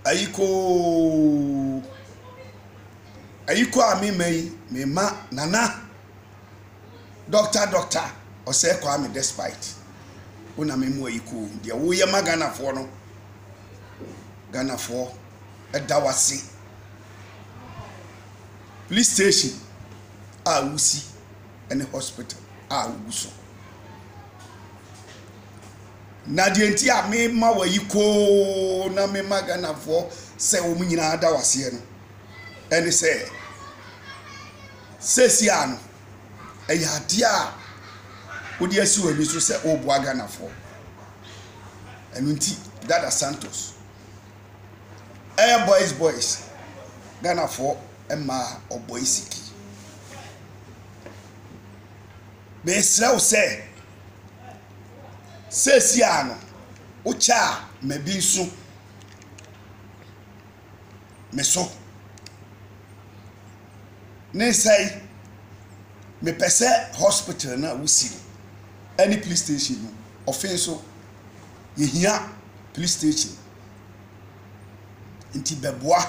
ayiko ami mai me ma nana doctor o say Kwame despite una me mu ayiko de wo ye magana fo no Ghana fo edawase police station a wusi ene hospital a wuguso na de enti a me ma wayiko na me magana fo se wo nyina adawase no ene se sesi ano eya dia wodi asi wani so se obo Ghana fo enu nti Dada Santos boys Ghana fo emma oboisiki be sraw se sesi ano ucha mebi nso meso ne say me pese hospital na wusi any police station no offenso yehia police station inti beboa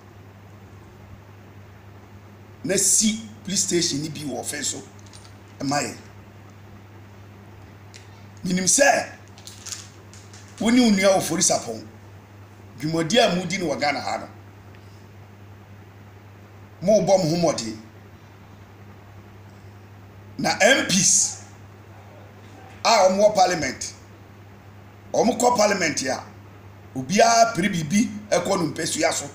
na si police station ni bi wo offenso emaye minim se woni unua ofori sapon dwumodi a mudi no Ghana ha no mo bom homodi na MPs a omo parliament omo ko parliament ya obia pribibi ekonu mpesua so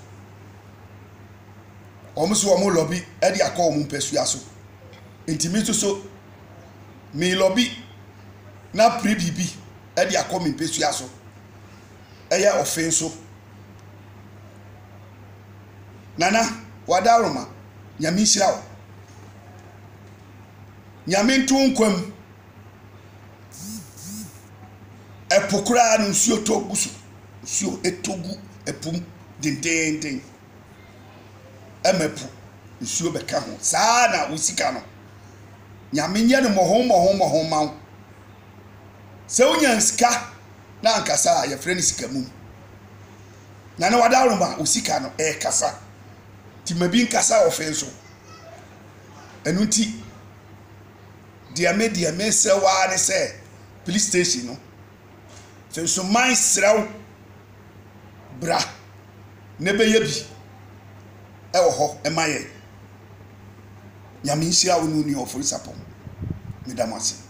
omo so omo lobby e dia ko omo mpesua so intimi so mi lobby na pribibi e dia ko mi mpesua so eya offenso nana wadaroma nyame hirawo nyame ntunkwam epokura no nsuo togusu nsuo etogu epum dindindin emepu nsuo beka ho saa na usika no nyame nye no moho mawo se unya sika na ankasa ya freni sika mum na wadaroma usika no kasa ti mabi nkasa offenso enuti dia me se wa ne se police station no so man sraw bra ne be yebi e wo ho e maye nyame nhia wo no ni ofori sapon medamase